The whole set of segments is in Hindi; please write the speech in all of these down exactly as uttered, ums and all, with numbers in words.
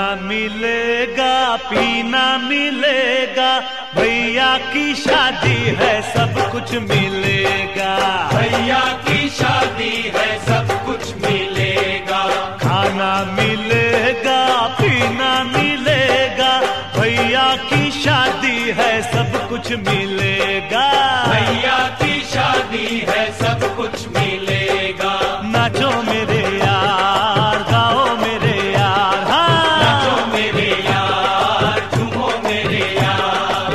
मिलेगा पीना मिलेगा, भैया की शादी है सब कुछ मिलेगा। भैया की शादी है सब कुछ मिलेगा। खाना मिलेगा पीना मिलेगा, भैया की शादी है सब कुछ मिलेगा। भैया की शादी है सब कुछ मिलेगा। नाचो मेरे यार, गाओ मेरे यार, हाँ नाचो मेरे यार, झूमो मेरे यार।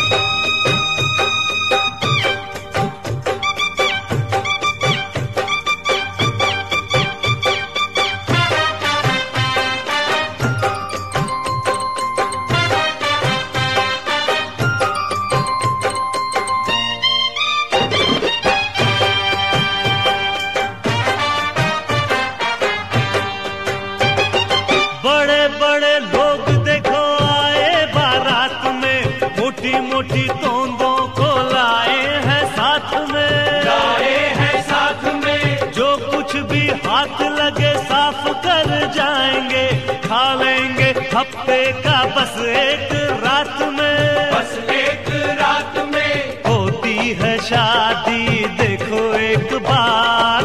बड़े बड़े लोग देखो आए बारात में, मोटी मोटी तोंदों को लाए हैं साथ में। लाए हैं साथ में। जो कुछ भी हाथ लगे साफ कर जाएंगे, खा लेंगे हफ्ते का बस एक रात में। बस एक रात में होती है शादी देखो एक बार,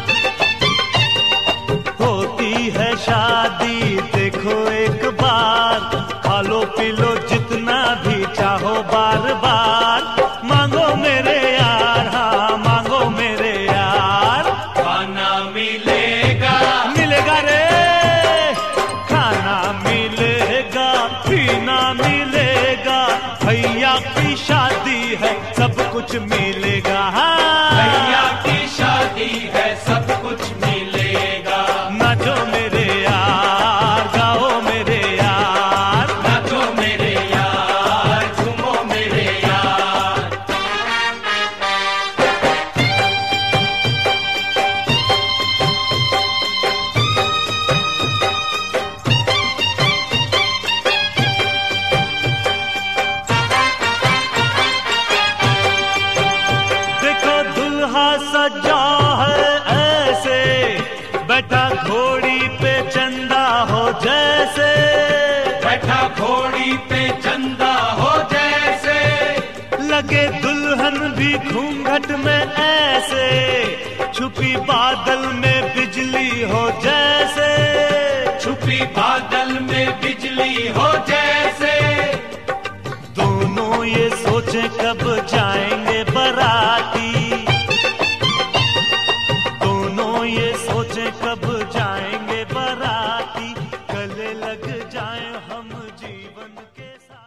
होती है शादी देखो एक बार। खा लो पी लो जितना भी चाहो बार बार, मांगो मेरे यार, हाँ मांगो मेरे यार। खाना मिलेगा मिलेगा रे, खाना मिलेगा पीना मिलेगा, भैया की शादी है सब कुछ मिलेगा। हाँ भैया की शादी है सब कुछ मिलेगा। नाचो मेरे यार, गाओ मेरे यार, नाचो मेरे यार, झूमो मेरे यार। देखो दुल्हा सजा है ऐसे, बैठा घोड़ी पे चंदा हो जैसे। बैठा घोड़ी पे चंदा हो जैसे। लगे दुल्हन भी घूंघट में ऐसे, छुपी बादल में बिजली हो जैसे। छुपी बादल में बिजली हो जैसे। दोनों ये सोचे कब जाएंगे बराती, दोनों ये सोचे कब जाएंगे बराती, गले लग जाए हम जीवन के साथ।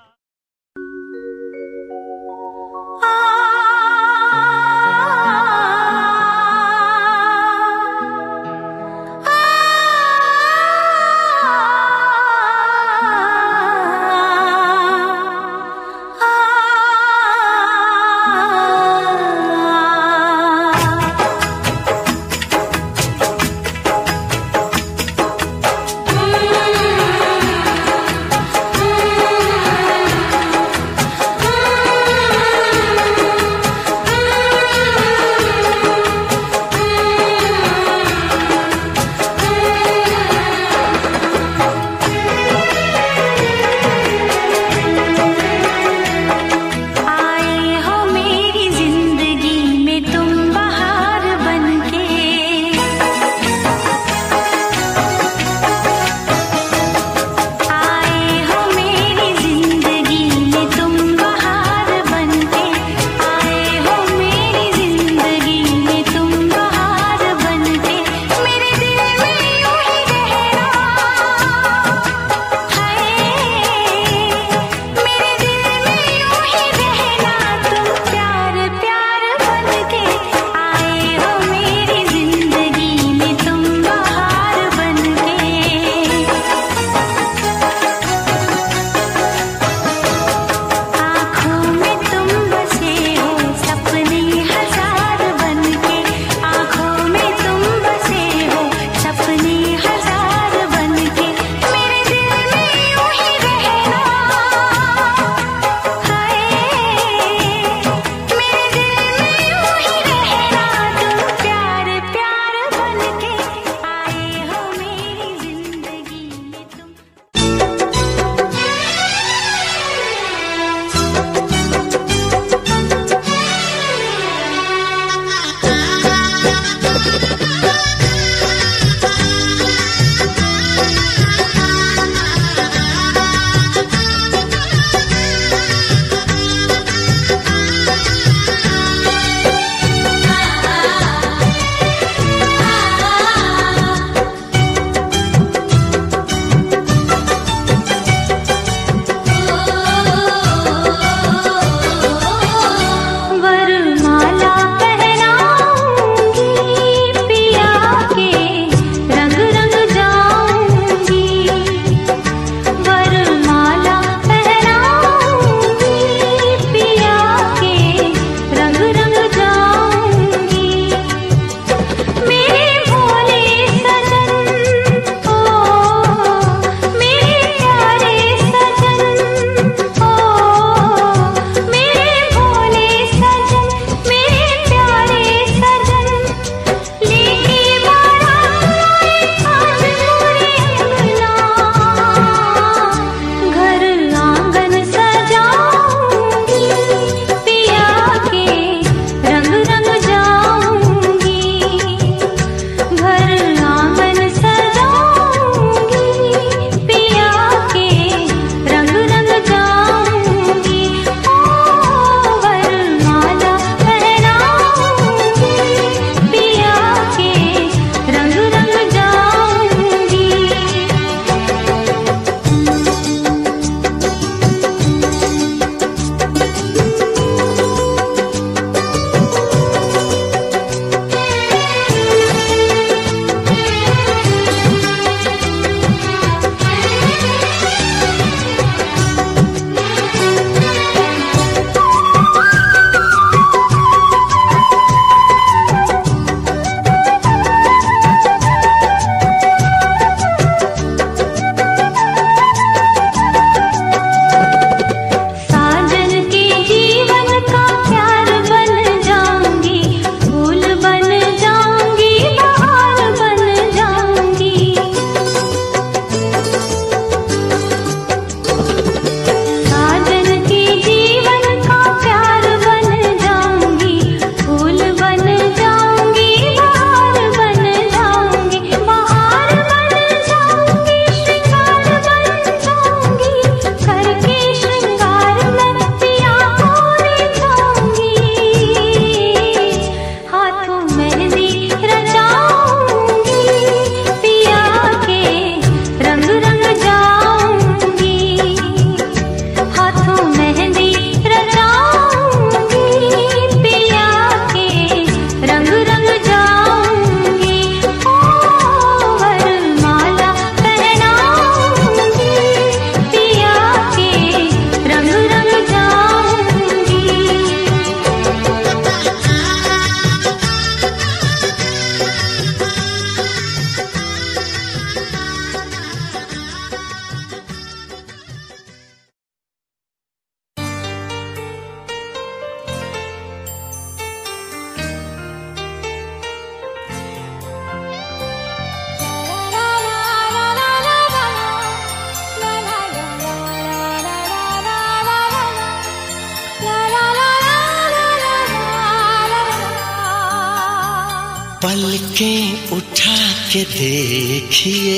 पलकें उठा के देखिए,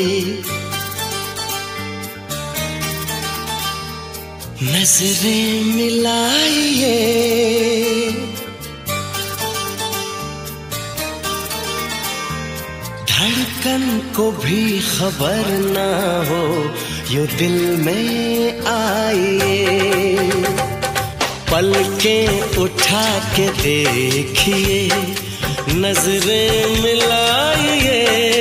नजरें मिलाइए, धड़कन को भी खबर ना हो यूं दिल में आइए। पलकें उठा के देखिए, नजरें मिलाइए,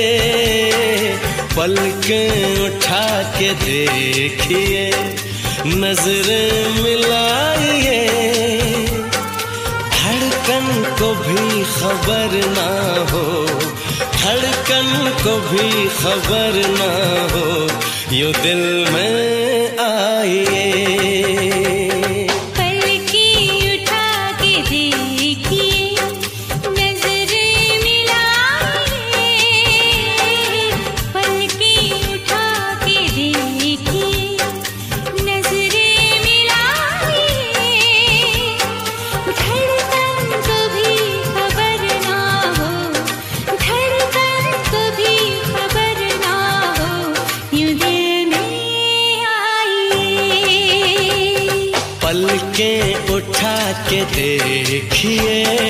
पलकें उठा के देखिए, नजरें मिलाइए, धड़कन को भी खबर ना हो, धड़कन को भी खबर ना हो यूं दिल में आइए। पलकें उठा के देखिए,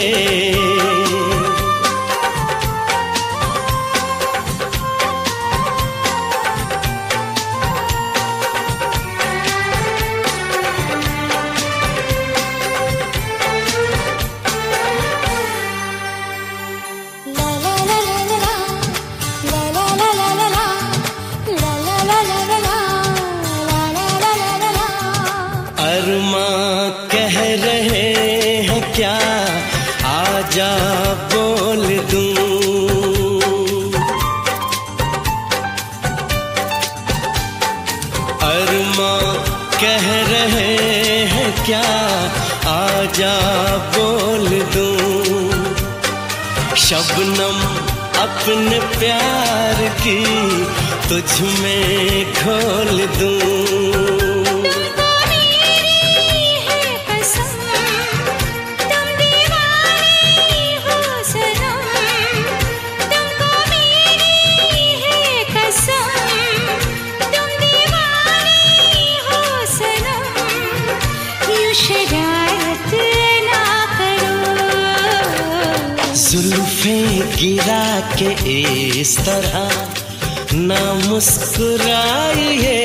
अरमां कह रहे हैं क्या आजा बोल दूं, अरमां कह रहे हैं क्या आजा बोल दूं, शबनम अपने प्यार की तुझ में खोल दूं। जुल्फें गिरा के इस तरह ना मुस्कुराइए,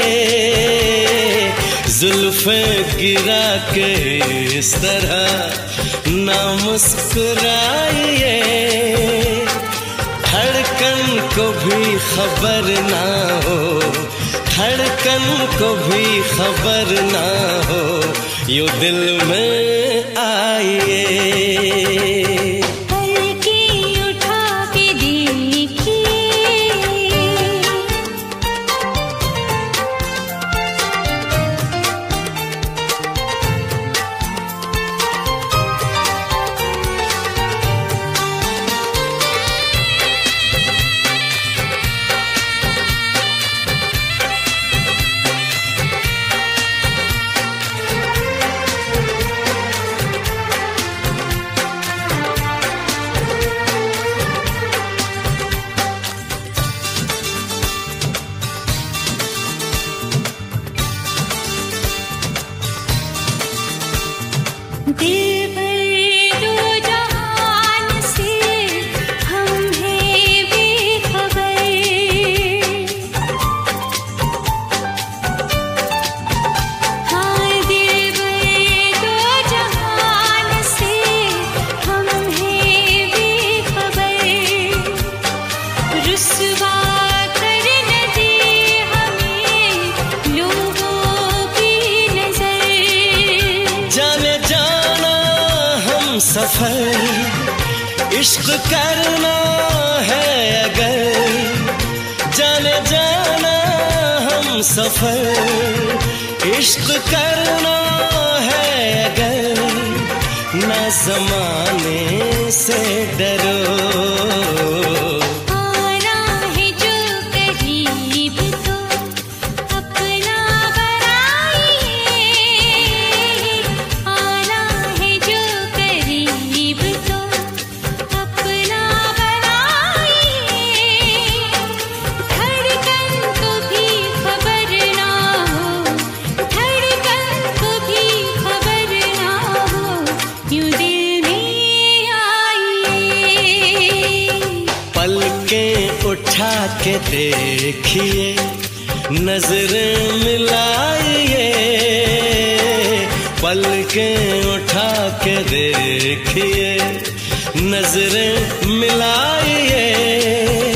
जुल्फें गिरा के इस तरह ना मुस्कुराइए, धड़कन को भी खबर ना हो, धड़कन को भी खबर ना हो यूं दिल में आइए। दिल भर दो जहान से हम हैं बेखबर, हाँ दिल भर दो जहान से हम हैं बेखबर, रुस्वा कर न दे हमें लोगों की नजर, जाने जाना हम सफर इश्क करना है अगर, जाने जाना हम सफर इश्क करना है अगर, ना ज़माने से डरो, आना है जो करीब तो अपना उठा के देखिए, नजरें मिलाइए, पलकें उठा के देखिए, नजरें मिलाइए।